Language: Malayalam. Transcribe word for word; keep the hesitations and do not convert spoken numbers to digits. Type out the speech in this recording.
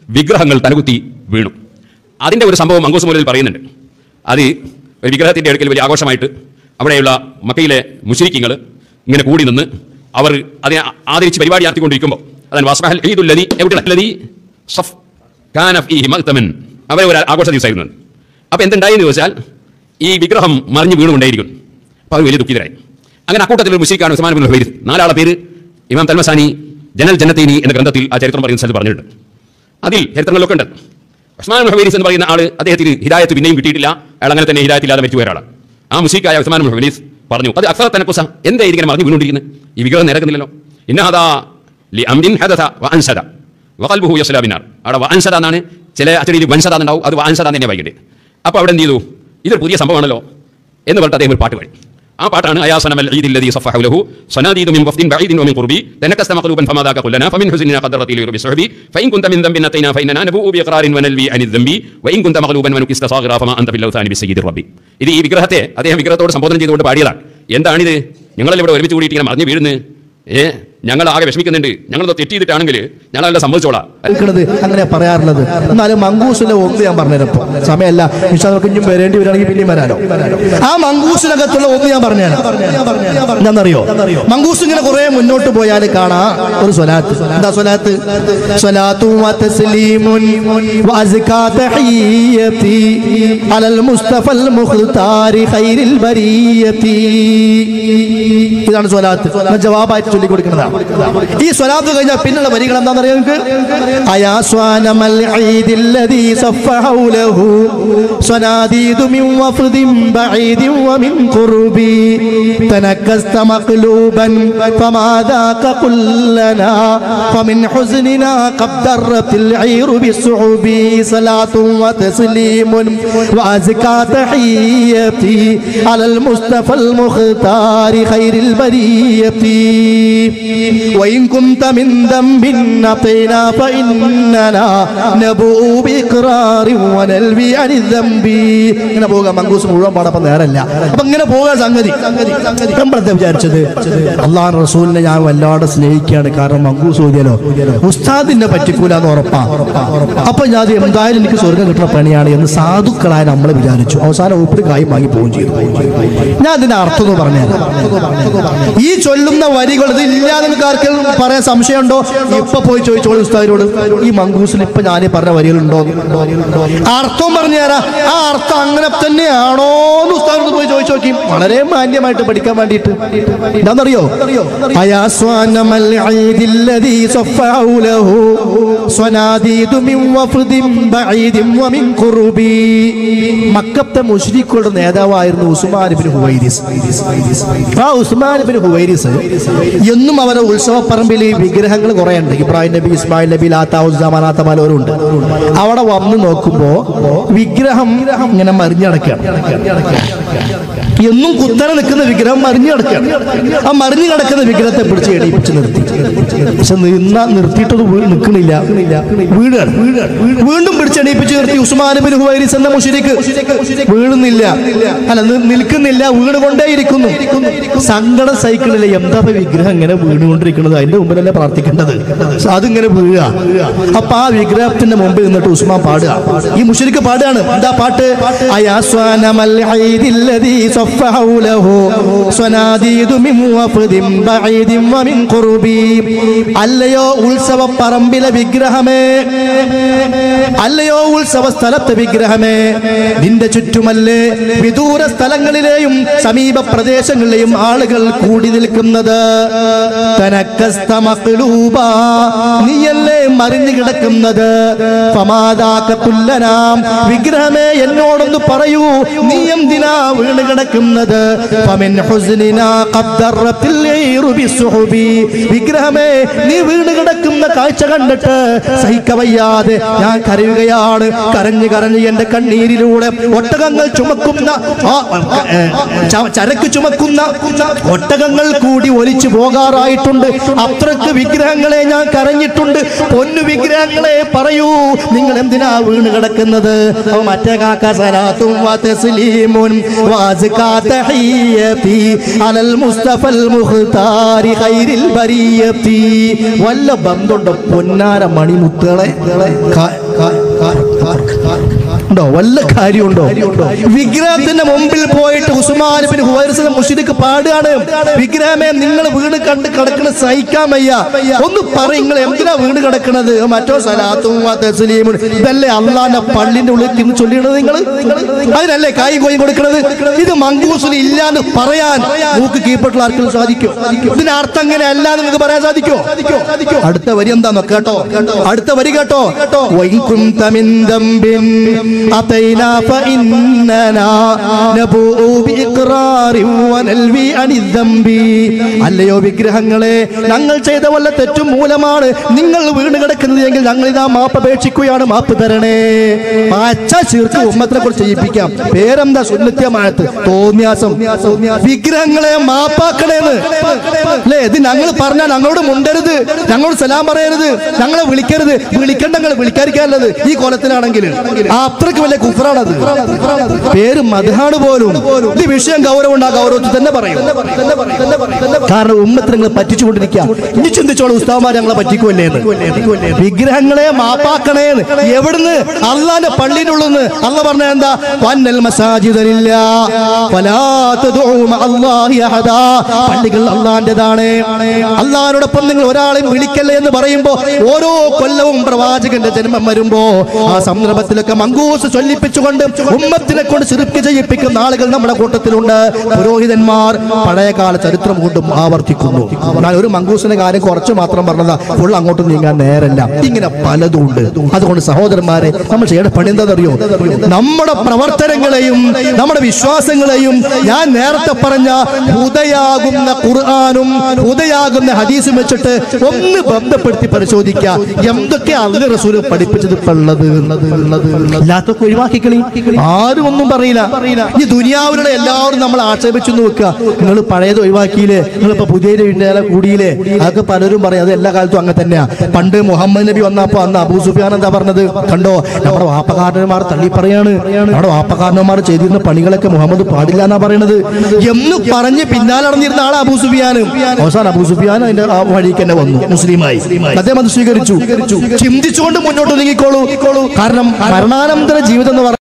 വിഗ്രഹങ്ങൾ തലകുത്തി വീണു. അതിൻ്റെ ഒരു സംഭവം മങ്കൂസ് മൗലവിൽ പറയുന്നുണ്ട്. അത് ഒരു വിഗ്രഹത്തിൻ്റെ അടുക്കൽ വലിയ ആഘോഷമായിട്ട് അവിടെയുള്ള മക്കയിലെ മുശ്രിക്കുകൾ ഇങ്ങനെ കൂടി നിന്ന് അവർ അതിനെ ആദരിച്ച് പരിപാടി നടത്തിക്കൊണ്ടിരിക്കുമ്പോൾ അതാണ് വസ്ബഹൽ ഈദുല്ലദീ എവിടെയുള്ളദീ സഫ് കാന ഫീഹി മഗ്തമൻ, അവരെ ഒരു ആഘോഷ ദിവസമായിരുന്നു. അപ്പോൾ എന്തുണ്ടായെന്ന് ചോദിച്ചാൽ ഈ വിഗ്രഹം മറിഞ്ഞ് വീണുകൊണ്ടേയിരിക്കും. അപ്പോൾ അവർ വലിയ ദുഃഖിതരായി. അങ്ങനെ അക്കൂട്ടത്തിൽ ഒരു മുശ്രിക്കാണ് ഉസ്മാൻ ഇബ്നുൽ ഹുവൈരിസ്. നാലാളെ പേര് ഇമാം തൽമസാനി ജനൽ ജന്നത്തൈനി എന്ന ഗ്രന്ഥത്തിൽ ആ ചരിത്രം പറയുന്ന സ്ഥലത്ത് പറഞ്ഞിട്ടുണ്ട്. അതിൽ ചരിത്രങ്ങളിലൊക്കെ ഉണ്ട്. ഉസ്മാൻ ഇബ്നുൽ ഹുവൈരിസ് എന്ന് പറയുന്ന ആൾ, അദ്ദേഹത്തിന് ഹിദായത്ത് പിന്നെയും കിട്ടിയിട്ടില്ല. അയാൾ അങ്ങനെ തന്നെ ഹിദായത്തില്ലാതെ മരിച്ചു പോയ ആളാണ്. ആ മുശ്രിക്കായ ഉസ്മാൻ ഇബ്നുൽ ഹുവൈരിസ് പറഞ്ഞു, അത് അക്സറ തനക്കുസ, എന്താ ഇങ്ങനെ മറിഞ്ഞു വീണുകൊണ്ടിരിക്കുന്നത്, ഈ വിഗ്രഹം നിരക്കുന്നില്ലല്ലോ. ഇന്നഹദാ ലി അംരിൻ ഹദസ വഅൻസദ വഖൽബുഹു യസ്ലാ ബിന്നാർ. അവിടെ വഅൻസദ എന്നാണ്, ചില അച്ചടിയിൽ വൻസദ ഉണ്ടാവും, അത് വഅൻസദ തന്നെ വായിക്കട്ടെ. അപ്പോൾ അവിടെ എന്ത് ചെയ്തു, ഇതൊരു പുതിയ സംഭവമാണല്ലോ എന്ന് പറഞ്ഞിട്ട് അദ്ദേഹം ഒരു പാട്ട് പാടി. ആ പാട്ടാണ് അയാസനമൽ ഈദില്ലദീ സഫഹു ലഹു സനാദീദു മിൻ വഫ്ദിൻ ബഈദിൻ വമിൻ ഖുർബി തനക്കസ്ത മഖ്ലൂബൻ ഫമാദാക ഖുല്ലനാ ഫമിൻ ഹുസ്നിനാ ഖദ്റതി ലിറുബി സുഹബി ഫഇൻ കുൻത മിൻ ദംബിൻ അതൈനാ ഫഇന്നനാ നബൂഉ ബിഇഖ്റാരിൻ വനൽവി അനിൽ ദംബി വഇൻ കുൻത മഖ്ലൂബൻ വനുകിസ്ത സാഗിറാ ഫമാ അൻത ബില്ലൗതാനി ബിസയ്യിദിർ റബ്ബി. ഇത് ഈ വിഗ്രഹത്തെ അദ്ദേഹം വിഗ്രഹത്തോട് സംബോധന ചെയ്തുകൊണ്ട് പാടിയതാണ്. എന്താണിത്, ഞങ്ങളെല്ലാം ഇവിടെ ഒരുമിച്ച് കൂടിയിട്ട് ഇങ്ങനെ മറിഞ്ഞു വീഴുന്നു, ഏ ഞങ്ങൾ ആകെ വിഷമിക്കുന്നുണ്ട്, ഞങ്ങളത് തെറ്റ് ചെയ്തിട്ടാണെങ്കിൽ ഞങ്ങളെല്ലാം സമ്മതിച്ചോളാം അങ്ങനെ പറയാറുള്ളത്. എന്നാലും മങ്കൂസിലെ ഒന്ന് ഞാൻ പറഞ്ഞുതരപ്പോ സമയമല്ല, കുഞ്ഞും വരേണ്ടി വരികയാണെങ്കിൽ പിന്നെയും വരാനോ. ആ മങ്കൂസിനകത്തുള്ള ഒന്ന് ഞാൻ പറഞ്ഞുതരാം. എന്താണെന്നറിയോ, മങ്കൂസ് ഇങ്ങനെ കുറെ മുന്നോട്ട് പോയാൽ കാണാം ഒരു സ്വലാത്ത്. എന്താ സ്വലാത്ത്? സ്വലാത്തു വതസ്ലീമുൻ വഅസ്കാ തഹിയ്യതി അലൽ മുസ്തഫൽ മുഖ്താരി ഖൈറിൽ ബരിയതി. ഇതാണ് സ്വലാത്ത്. ജവാബായിട്ട് ചൊല്ലി കൊടുക്കുന്നത്. ഈ സ്വലാത്ത് കഴിഞ്ഞാൽ പിന്നുള്ള വരികൾ എന്താണെന്നറിയാം നിങ്ങൾക്ക്? അയാസ്വാനമൽ ഈദില്ലദീ സഫഹു ലഹു സ്വനാദീദു മിൻ വഫ്ദിൻ ബഈദിൻ വമിൻ ഖുർബി തനക്കസ്ത മഖ്ലൂബൻ ഫമാദാക ഖുല്ലനാ ഫമിൻ ഹുസ്നിനാ ഖദ്ദറത്തിൽ ഈറു ബിസ്സുഹബി സ്വലാത്തു വതസ്ലീമുൻ വഅസ്കാ തഹിയ്യതി അലൽ മുസ്തഫൽ മുഖ്താരി ഖൈറിൽ ബരിയതി وإن كنت من ذنب نطينا فإننا نبوء بإقرار ونلوي عن الذنب. ഇങ്ങനെ പോകാം. മങ്കൂസ് മുഴുവൻ പാടപ്പം നേരല്ല. അപ്പൊ ഇങ്ങനെ പോകാൻ സംഗതി നമ്മളെന്താ വിചാരിച്ചത്, അള്ളാഹു റസൂലിനെ ഞാൻ വല്ലാതെ സ്നേഹിക്കുകയാണ്, കാരണം മങ്കൂസ് ഓതിയാലോ ഉസ്താദിനെ പറ്റിക്കൂല എന്ന് ഉറപ്പാ. അപ്പൊ ഞാൻ എന്തായാലും എനിക്ക് സ്വർഗം കിട്ടുന്ന പണിയാണ് എന്ന് സാധുക്കളായ നമ്മൾ വിചാരിച്ചു. അവസാനം ഒപ്പിടി കായും വാങ്ങി പോവുകയും ചെയ്തു. ഞാൻ അതിന്റെ അർത്ഥം എന്ന് പറഞ്ഞാൽ, ഈ ചൊല്ലുന്ന വരികൾ ഇത് ഇല്ലാതെ നിങ്ങൾക്ക് ആർക്കെങ്കിലും പറയാൻ സംശയമുണ്ടോ? ഇപ്പൊ പോയി ചോദിച്ചോളൂ ഉസ്താദിനോട്, ഈ മങ്കൂസിൽ ഇപ്പൊ ഞാൻ പറഞ്ഞ വരികളുണ്ടോ? അർത്ഥം പറഞ്ഞു തരാം. ആ അർത്ഥം അങ്ങനെ തന്നെയാണോ എന്ന് ഉസ്താദിനോട് പോയി ചോദിച്ചു നോക്കി, വളരെ മാന്യമായിട്ട് പഠിക്കാൻ വേണ്ടിയിട്ട്. എന്താണെന്നറിയോ? മക്കത്തെ മുശ്രിക്കുകളുടെ നേതാവായിരുന്നു ഉസ്മാൻ ഇബ്നു ഹുവൈരിസ്. ആ ഉസ്മാൻ ഇബ്നു ഹുവൈരിസ് എന്നും അവരുടെ ഉത്സവപ്പറമ്പിൽ വിഗ്രഹങ്ങൾ കുറെ ഉണ്ട്. ഇബ്രാഹിം നബി, ഇസ്മായിൽ നബി, ലാത്ത ഉസ്സ മനാത്ത പലരും ഉണ്ട്. അവിടെ വന്ന് നോക്കുമ്പോ വിഗ്രഹം ഇങ്ങനെ മറിഞ്ഞടക്കുകയാണ്. എന്നും കുത്തനെ നിൽക്കുന്ന വിഗ്രഹം മറിഞ്ഞു കിടക്കുകയാണ്. ആ മറിഞ്ഞു കിടക്കുന്ന വിഗ്രഹത്തെ പിടിച്ച് എണീപ്പിച്ച് നിർത്തി. പക്ഷെ നിന്ന നിർത്തിയിട്ടത് നിൽക്കണില്ല, വീഴാണ്. വീണ്ടും പിടിച്ച് എണീപ്പിച്ച് നിർത്തി. ഉസ്മാൻ ഇബ്നു ഹുവൈരിസ് എന്ന മുശ്രിക്ക് വീഴുന്നില്ല, അല്ല നിൽക്കുന്നില്ല, വീണുകൊണ്ടേയിരിക്കുന്നു. സങ്കട സൈക്കിളിലെ എന്താ വിഗ്രഹം ഇങ്ങനെ വീണുകൊണ്ടിരിക്കുന്നത്, അതിന്റെ മുമ്പിലല്ലേ പ്രാർത്ഥിക്കേണ്ടത്, അതിങ്ങനെ വീഴുക. അപ്പൊ ആ വിഗ്രഹത്തിന്റെ മുമ്പിൽ നിന്നിട്ട് ഉസ്മാൻ പാടുക. ഈ മുശ്രിക്ക് പാടുകയാണ്. എന്താ പാട്ട്? അല്ലയോ ഉത്സവ പറമ്പിലെ വിഗ്രഹമേ, അല്ലയോ ഉത്സവ സ്ഥലത്തെ വിഗ്രഹമേ, നിന്റെ ചുറ്റുമല്ലേ വിദൂര സ്ഥലങ്ങളിലെയും സമീപ പ്രദേശങ്ങളിലെയും ആളുകൾ കൂടി നിൽക്കുന്നത്. നീയല്ലേ മറിഞ്ഞു കിടക്കുന്നത്. വിഗ്രഹമേ എന്നോടൊന്ന് പറയൂ, നീ എന്തിനാ വീണ് കിടക്കുന്നത്? വിഗ്രഹമേ നീ വീണ് കിടക്കുന്ന കാഴ്ച കണ്ടിട്ട് സഹിക്കവയ്യാതെ ഞാൻ കരയുക കരയുകയാണ്. കരഞ്ഞ് കരഞ്ഞ് എന്റെ കണ്ണീരിലൂടെ ഒട്ടകങ്ങൾ ചുമക്കുന്ന ചരക്ക് ചുമക്കുന്ന ഒട്ടകങ്ങൾ കൂടി ഒലിച്ചു പോകാറായിട്ടുണ്ട്. അത്രക്ക് വിഗ്രഹങ്ങളെ ഞാൻ കരഞ്ഞിട്ടുണ്ട്. പൊന്നു വിഗ്രഹങ്ങളെ പറയൂ, നിങ്ങൾ എന്തിനാ വീണ് കിടക്കുന്നത്? മറ്റേ കാക്ക സലാത്തും വതസ്ലീമുൻ വഅസ്കാ തഹിയ്യതി അലൽ മുസ്തഫൽ മുഖ്താരി ഖൈറിൽ ബരിയതി. വല്ല ബന്ധുണ്ടോ പൊന്നാര മണിമുത്തുകളെ? ഉണ്ടോ? വല്ല കാര്യമുണ്ടോ? വിഗ്രഹത്തിന്റെ മുമ്പിൽ പോയിട്ട് ഉസ്മാൻ ഇബ്നു ഹുവൈറിസ് മുശ്രിക്ക് പാടുകയാണ്, വിഗ്രഹമേ നിങ്ങൾ വീട് കണ്ട് കിടക്കണ സഹിക്കാൻ വയ്യ, ഒന്ന് പറ, നിങ്ങൾ എന്തിനാ വീട് കിടക്കണത്? മറ്റോ സലാത്തും തസ്ലീമുൻ, ഇതല്ലേ അള്ളാന്റെ പള്ളിന്റെ ഉള്ളിൽ തിരിഞ്ഞ് ചൊല്ലിയണത് നിങ്ങൾ? അതിനല്ലേ കായ് കോയും കൊടുക്കണത്? ഇത് മങ്കൂസിൽ ഇല്ലാന്ന് പറയാൻ മൂക്ക് കീഴ്പ്പെട്ടുള്ള ആർക്കും സാധിക്കും? ഇതിന് അർത്ഥം എങ്ങനെ അല്ല നിങ്ങൾക്ക് പറയാൻ സാധിക്കോ? അടുത്ത വരി എന്താന്നോ കേട്ടോ, അടുത്ത വരി കേട്ടോ. أتينا فإننا نبوء بإقرار ونلوي عن الذنب. അല്ലയോ വിഗ്രഹങ്ങളെ, ഞങ്ങൾ ചെയ്ത വല്ല തെറ്റും മൂലമാണ് നിങ്ങൾ വീണ് കിടക്കുന്നത് എങ്കിൽ ഞങ്ങൾ ഇതാ മാപ്പ് അപേക്ഷിക്കുകയാണ്, മാപ്പ് തരണേ. പച്ച ശിർക്ക് ഉമ്മത്തിനെ കുറിച്ച് ചെയ്യിപ്പിക്കാം. പേരെന്താ? സുന്നത്യമായത് തോന്നിയാസം. വിഗ്രഹങ്ങളെ മാപ്പാക്കണേന്ന് അല്ലേ? ഇത് ഞങ്ങൾ പറഞ്ഞാൽ ഞങ്ങളോട് മുണ്ടരുത്, ഞങ്ങളോട് സലാം പറയരുത്, ഞങ്ങളെ വിളിക്കരുത്. വിളിക്കണ്ട, ഞങ്ങൾ വിളിക്കാതിരിക്കാനുള്ളത് ഈ കൊലത്തിലാണെങ്കിൽ അത്രക്ക് വലിയ കുഫറാണത്. പേര് മദ്ഹാണ് പോലും. ഈ വിഷയം ഗൗരവം ഉണ്ട്, ആ ഗൗരവത്തിൽ തന്നെ പറയും. കാരണം ഉമ്മത്തിനെ നിങ്ങൾ പറ്റിച്ചുകൊണ്ടിരിക്കുക. ഇനി ചിന്തിച്ചോളൂ, ഉസ്താദ്മാർ ഞങ്ങളെ പറ്റിക്കുമല്ലേ എന്ന്. വിഗ്രഹങ്ങളെ മാപ്പാക്കണേന്ന് എവിടുന്ന്? അള്ളാന്റെ പള്ളിയിലുള്ളന്ന്. അള്ളാഹ് പറഞ്ഞ എന്താ? വന്നൽ മസാജിദലില്ല ഫലാ തദഉ മഅല്ലാഹി അഹദാ. പള്ളികൾ അള്ളാന്റേതാണ്, അള്ളാഹിനോടൊപ്പം നിങ്ങൾ ഒരാളെയും വിളിക്കല്ലേ എന്ന് പറയുമ്പോ ഓരോ കൊല്ലവും പ്രവാചകന്റെ ജന്മം വരുമ്പോ ആ സന്ദർഭത്തിലൊക്കെ മങ്കൂസ് ചൊല്ലിപ്പിച്ചുകൊണ്ട് ഉമ്മത്തിനെ കൊണ്ട് ശിർക്ക് ചെയ്യിപ്പിക്കുന്ന ആളുകൾ നമ്മുടെ കൂട്ടത്തിലുണ്ട്. പുരോഹിതന്മാർ പഴയകാല ചരിത്രം കൊണ്ടും ആവർത്തിക്കുന്നു. ഞാൻ ഒരു മങ്കൂസിന്റെ കാര്യം കുറച്ച് മാത്രം പറഞ്ഞതാ, ഫുൾ അങ്ങോട്ട് നീങ്ങാൻ നേരല്ല. ഇങ്ങനെ പലതും ഉണ്ട്. അതുകൊണ്ട് സഹോദരന്മാരെ, നമ്മൾ ചെയ്യേണ്ട പണി എന്താണെന്നറിയോ? നമ്മുടെ പ്രവർത്തനങ്ങളെയും നമ്മുടെ വിശ്വാസങ്ങളെയും ഞാൻ നേരത്തെ പറഞ്ഞ ഹുദയാകുന്ന ഖുർആനും ഹുദയാകുന്ന ഹദീസും വെച്ചിട്ട് ഒന്ന് ബന്ധപ്പെടുത്തി പരിശോധിക്കുക. എന്തൊക്കെ അല്ലാഹു റസൂൽ പഠിപ്പിച്ചത് ഉള്ളത് ഇല്ലാത്തൊക്കെ ഒഴിവാക്കിക്കളി. ആരും ഒന്നും പറയില്ല. ഈ ദുനിയാവിലുള്ള എല്ലാവരും നമ്മൾ ആക്ഷേപിച്ചു വെക്കുക. നിങ്ങൾ പഴയത് ഒഴിവാക്കിയില്ലേ, നിങ്ങളിപ്പോ പുതിയ കൂടിയില്ലേ? അതൊക്കെ പലരും പറയും. അത് എല്ലാ കാലത്തും അങ്ങനെ തന്നെയാ. പണ്ട് മുഹമ്മദ് നബി വന്നപ്പോ അന്ന് അബൂ സുഫിയാൻ എന്താ പറഞ്ഞത്? കണ്ടോ, നമ്മുടെ വാപ്പക്കാരന്മാർ തള്ളി പറയാണ്, നമ്മുടെ വാപ്പക്കാരന്മാർ ചെയ്തിരുന്ന പണികളൊക്കെ മുഹമ്മദ് പാടില്ല എന്നാ പറയണത് എന്ന് പറഞ്ഞ് പിന്നാലെ നടന്നിരുന്ന ആളെ അബൂ സുഫിയാനും. അവസാനം അബൂ സുഫിയാൻ അതിന്റെ ആ വഴിക്ക് തന്നെ വന്നു, മുസ്ലിമായി. അദ്ദേഹം അത് സ്വീകരിച്ചു. ചിന്തിച്ചുകൊണ്ട് മുന്നോട്ട് നീങ്ങിക്കോളൂ. കാരണം മരണാനന്തര ജീവിതം എന്ന്